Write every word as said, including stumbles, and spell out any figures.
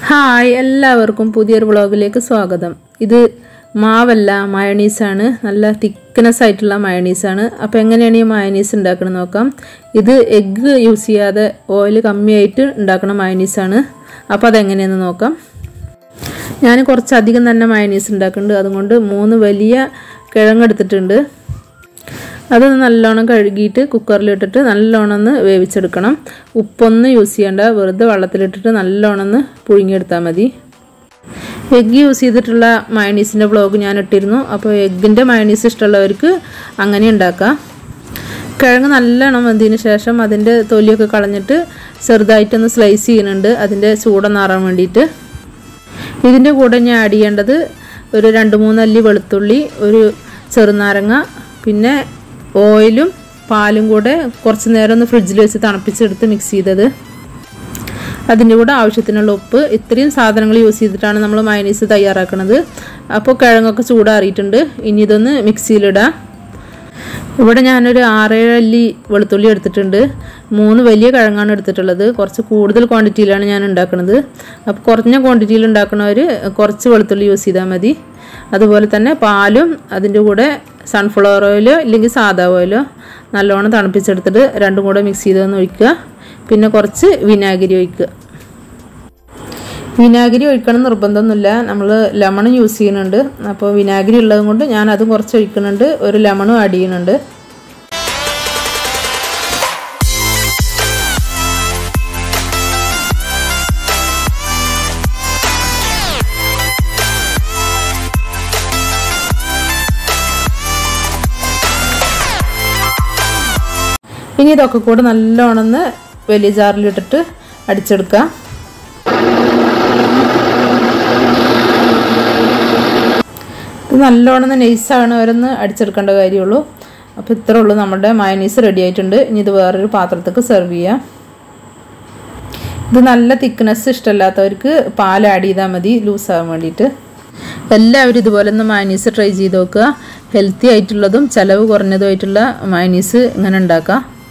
Hi എല്ലാവർക്കും പുതിയൊരു വ്ളോഗിലേക്ക് സ്വാഗതം. ഇത് മാവല്ല മയണീസാണ്, നല്ല തിക്നെസ് ആയിട്ടുള്ള മയണീസാണ്. അപ്പോൾ എങ്ങനെയാണ് ഈ മയണീസ് ഉണ്ടാക്കണം നോക്കാം. ഇത് എഗ്ഗ് യൂസ് ചെയ്യാതെ ഓയിൽ കമ്മിയായിട്ട് ഉണ്ടാക്കുന്ന മയണീസാണ്. അപ്പോൾ അതെങ്ങനെയെന്ന് നോക്കാം. ഞാൻ കുറച്ചധികം തന്നെ മയണീസ് ഉണ്ടാക്കുന്നുണ്ട്. അതുകൊണ്ട് മൂന്ന് വലിയ കിഴങ്ങെടുത്തിട്ടുണ്ട്. അതൊന്ന് നല്ലോണം കഴുകിയിട്ട് കുക്കറിലിട്ടിട്ട് നല്ലോണം ഒന്ന് വേവിച്ചെടുക്കണം. ഉപ്പൊന്നും യൂസ് ചെയ്യേണ്ട, വെറുതെ വെള്ളത്തിലിട്ടിട്ട് നല്ലോണം ഒന്ന് പുഴുങ്ങിയെടുത്താൽ മതി. എഗ്ഗ് യൂസ് ചെയ്തിട്ടുള്ള മയണീസിൻ്റെ വ്ളോഗ് ഞാൻ ഇട്ടിരുന്നു. അപ്പോൾ എഗ്ഗിൻ്റെ മയണീസ് ഇഷ്ടമുള്ളവർക്ക് അങ്ങനെ ഉണ്ടാക്കാം. കിഴങ്ങ് നല്ലോണം വെന്തതിന് ശേഷം അതിൻ്റെ തൊലിയൊക്കെ കളഞ്ഞിട്ട് ചെറുതായിട്ടൊന്ന് സ്ലൈസ് ചെയ്യുന്നുണ്ട്, അതിൻ്റെ ചൂടൊന്നാറാൻ വേണ്ടിയിട്ട്. ഇതിൻ്റെ കൂടെ ഞാൻ ആഡ് ചെയ്യേണ്ടത് ഒരു രണ്ട് മൂന്നല്ലി വെളുത്തുള്ളി, ഒരു ചെറുനാരങ്ങ, പിന്നെ ഓയിലും പാലും കൂടെ കുറച്ച് നേരം ഒന്ന് ഫ്രിഡ്ജിൽ വെച്ച് തണുപ്പിച്ചെടുത്ത് മിക്സ് ചെയ്തത്. അതിൻ്റെ കൂടെ ആവശ്യത്തിനുള്ള ഉപ്പ്. ഇത്രയും സാധനങ്ങൾ യൂസ് ചെയ്തിട്ടാണ് നമ്മൾ മയണീസ് തയ്യാറാക്കുന്നത്. അപ്പോൾ കിഴങ്ങൊക്കെ ചൂടാറിയിട്ടുണ്ട്. ഇനി ഇതൊന്ന് മിക്സിയിലിടാം. ഇവിടെ ഞാനൊരു ആറേഴ് അല്ലി വെളുത്തുള്ളി എടുത്തിട്ടുണ്ട്. മൂന്ന് വലിയ കിഴങ്ങാണ് എടുത്തിട്ടുള്ളത്. കുറച്ച് കൂടുതൽ ക്വാണ്ടിറ്റിയിലാണ് ഞാൻ ഉണ്ടാക്കുന്നത്. അപ്പോൾ കുറഞ്ഞ ക്വാണ്ടിറ്റിയിൽ ഉണ്ടാക്കുന്നവർ കുറച്ച് വെളുത്തുള്ളി യൂസ് ചെയ്താൽ മതി. അതുപോലെ തന്നെ പാലും അതിൻ്റെ കൂടെ സൺഫ്ലവർ ഓയിലോ ഇല്ലെങ്കിൽ സാദാ ഓയിലോ നല്ലോണം തണുപ്പിച്ചെടുത്തിട്ട് രണ്ടും കൂടെ മിക്സ് ചെയ്തൊന്ന് ഒഴിക്കുക. പിന്നെ കുറച്ച് വിനാഗിരി ഒഴിക്കുക. വിനാഗിരി ഒഴിക്കണം നിർബന്ധമൊന്നുമില്ല, നമ്മൾ ലെമൺ യൂസ് ചെയ്യുന്നുണ്ട്. അപ്പോൾ വിനാഗിരി ഉള്ളത് കൊണ്ട് ഞാൻ അതും കുറച്ച് ഒഴിക്കുന്നുണ്ട്, ഒരു ലെമണും ആഡ് ചെയ്യുന്നുണ്ട്. ഇനി ഇതൊക്കെ കൂടെ നല്ലോണം വലിയ ജാറിലിട്ടിട്ട് അടിച്ചെടുക്കാം. ഇത് നല്ലോണം നൈസാണ് അവരൊന്ന് അടിച്ചെടുക്കേണ്ട കാര്യമുള്ളൂ. അപ്പോൾ ഇത്രേ ഉള്ളൂ, നമ്മുടെ മയണീസ് റെഡി ആയിട്ടുണ്ട്. ഇനി ഇത് വേറൊരു പാത്രത്തേക്ക് സെർവ് ചെയ്യാം. ഇത് നല്ല തിക്നെസ് ഇഷ്ടമല്ലാത്തവർക്ക് പാൽ ആഡ് ചെയ്താൽ മതി, ലൂസാകാൻ വേണ്ടിയിട്ട്. എല്ലാവരും ഇതുപോലെ ഒന്ന് മയണീസ് ട്രൈ ചെയ്ത് നോക്കുക. ഹെൽത്തി ആയിട്ടുള്ളതും ചിലവ് കുറഞ്ഞതുമായിട്ടുള്ള മയണീസ് ഇങ്ങനെ ഉണ്ടാക്കാം.